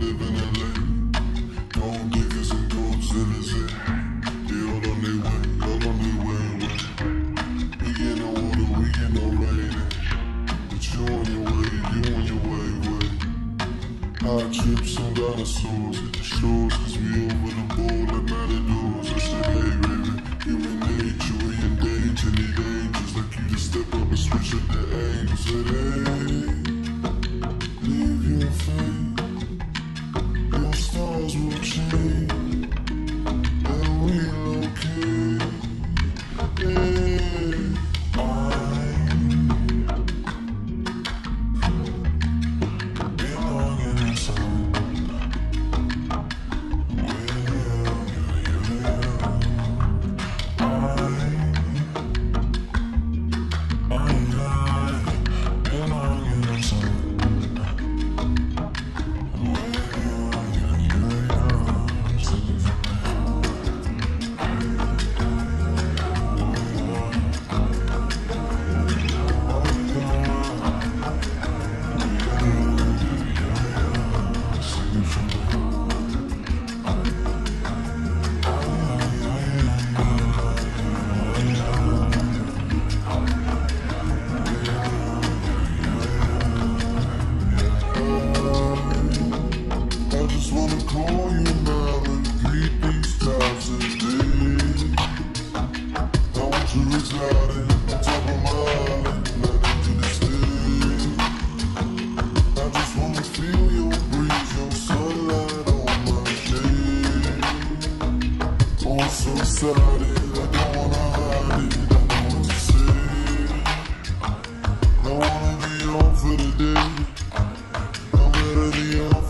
live in LA. Gold diggers and gold zitters, they all on their way, all on their way. We get no water, we get no rain. But you on your way, you on your way. High trips on dinosaurs at the shores, cause we over the bowl like matadors. I said, hey baby, human nature, we in danger, need angels like you to step up and switch up the angles. Said, hey, leave your fate, your stars will change, and we'll okay. Yeah, I belong in the sun. Call you now and read these times a day. I want you residing on top of my island, nothing to this day. I just wanna feel your breeze, your sunlight on my shade. Oh, so excited, I don't wanna hide it, I know what to say. I wanna be on for the day, I'm ready to be on.